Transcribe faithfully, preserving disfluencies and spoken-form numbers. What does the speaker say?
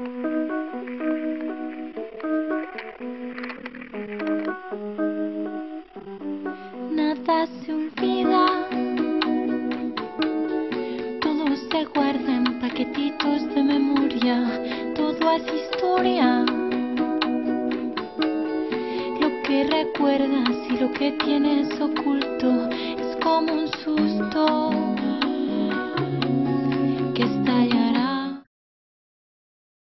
Nada se olvida, todo se guarda en paquetitos de memoria, todo es historia. Lo que recuerdas y lo que tienes oculto es como un sueño.